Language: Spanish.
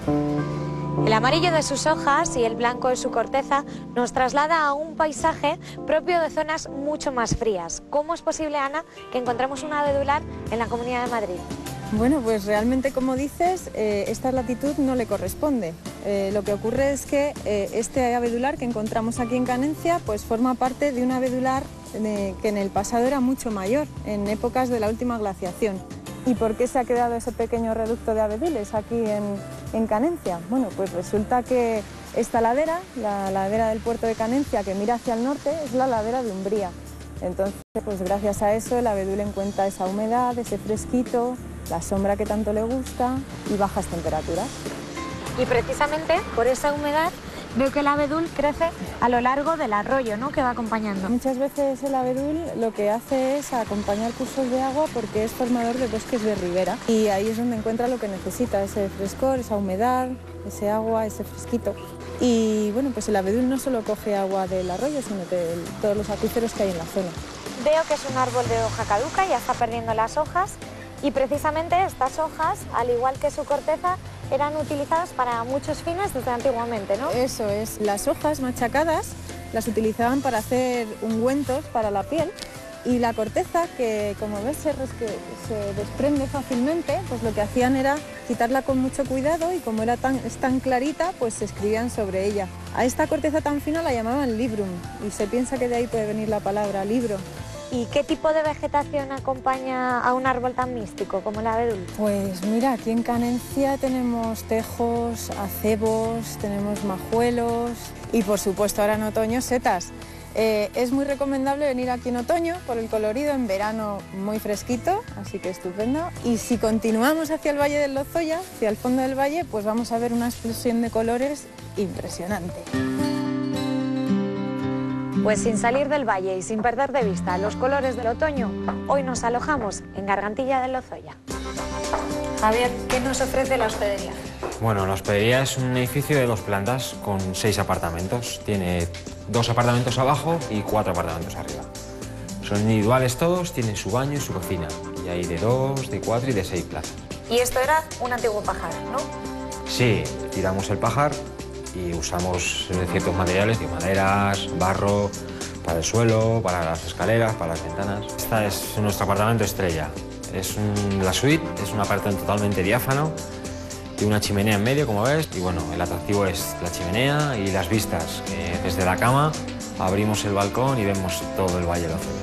El amarillo de sus hojas y el blanco de su corteza nos traslada a un paisaje propio de zonas mucho más frías. ¿Cómo es posible, Ana, que encontremos un abedular en la Comunidad de Madrid? Bueno, pues realmente, como dices, esta latitud no le corresponde. Lo que ocurre es que este abedular que encontramos aquí en Canencia pues forma parte de un abedular que en el pasado era mucho mayor, en épocas de la última glaciación. ¿Y por qué se ha quedado ese pequeño reducto de abedules aquí en Canencia? Bueno, pues resulta que esta ladera, la ladera del puerto de Canencia, que mira hacia el norte, es la ladera de Umbría. Entonces, pues gracias a eso el abedul encuentra esa humedad, ese fresquito, la sombra que tanto le gusta y bajas temperaturas. Y precisamente por esa humedad veo que el abedul crece a lo largo del arroyo, ¿no?, que va acompañando. Muchas veces el abedul lo que hace es acompañar cursos de agua porque es formador de bosques de ribera y ahí es donde encuentra lo que necesita, ese frescor, esa humedad, ese agua, ese fresquito. Y bueno, pues el abedul no solo coge agua del arroyo, sino de todos los acuíferos que hay en la zona. Veo que es un árbol de hoja caduca, ya está perdiendo las hojas y precisamente estas hojas, al igual que su corteza, eran utilizadas para muchos fines desde antiguamente, ¿no? Eso es, las hojas machacadas las utilizaban para hacer ungüentos para la piel y la corteza, que como ves se desprende fácilmente, pues lo que hacían era quitarla con mucho cuidado y como es tan clarita, pues se escribían sobre ella. A esta corteza tan fina la llamaban librum y se piensa que de ahí puede venir la palabra libro. ¿Y qué tipo de vegetación acompaña a un árbol tan místico como el abedul? Pues mira, aquí en Canencia tenemos tejos, acebos, tenemos majuelos y por supuesto ahora en otoño setas. Es muy recomendable venir aquí en otoño por el colorido, en verano muy fresquito, así que estupendo. Y si continuamos hacia el Valle del Lozoya, hacia el fondo del valle, pues vamos a ver una explosión de colores impresionante. Pues sin salir del valle y sin perder de vista los colores del otoño, hoy nos alojamos en Gargantilla del Lozoya. Javier, ¿qué nos ofrece la hospedería? Bueno, la hospedería es un edificio de 2 plantas con 6 apartamentos. Tiene 2 apartamentos abajo y 4 apartamentos arriba. Son individuales todos, tienen su baño y su cocina. Y hay de 2, de 4 y de 6 plazas. Y esto era un antiguo pajar, ¿no? Sí, tiramos el pajar y usamos ciertos materiales, de maderas, barro, para el suelo, para las escaleras, para las ventanas. Este es nuestro apartamento estrella. Es la suite, es un apartamento totalmente diáfano, tiene una chimenea en medio, como ves, y bueno, el atractivo es la chimenea y las vistas. Desde la cama abrimos el balcón y vemos todo el Valle del Lozoya.